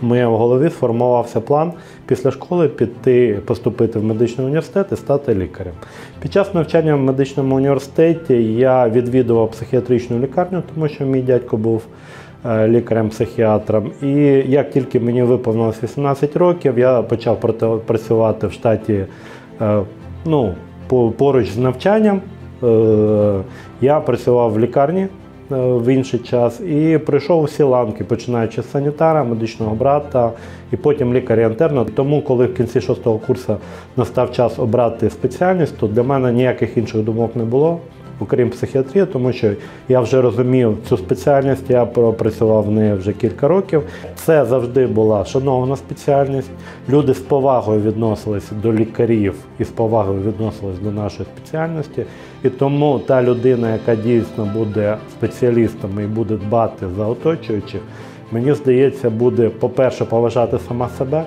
в моєму голові сформувався план після школи поступити в медичний університет і стати лікарем. Під час навчання в медичному університеті я відвідував психіатричну лікарню, тому що мій дядько був лікарем-психіатром. І як тільки мені виповнилось 18 років, я почав працювати в штаті поруч з навчанням. Я працював в лікарні в інший час і пройшов усі ланки, починаючи з санітара, медичного брата і потім лікаря-інтерна. Тому, коли в кінці 6-го курсу настав час обрати спеціальність, то для мене ніяких інших думок не було, окрім психіатрії, тому що я вже розумів цю спеціальність, я пропрацював в неї вже кілька років. Це завжди була шанована спеціальність. Люди з повагою відносилися до лікарів і з повагою відносилися до нашої спеціальності. І тому та людина, яка дійсно буде спеціалістом і буде дбати за оточуючих, мені здається, буде, по-перше, поважати сама себе,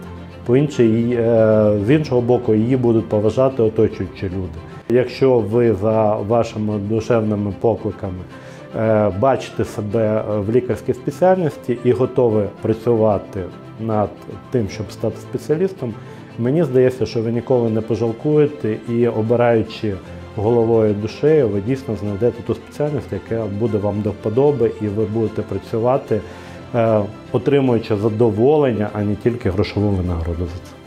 з іншого боку, її будуть поважати оточуючі люди. Якщо ви за вашими душевними покликами бачите себе в лікарській спеціальності і готові працювати над тим, щоб стати спеціалістом, мені здається, що ви ніколи не пожалкуєте і, обираючи головою і душею, ви дійсно знайдете ту спеціальність, яка буде вам до вподоби, і ви будете працювати, отримуючи задоволення, а не тільки грошову винагороду за це.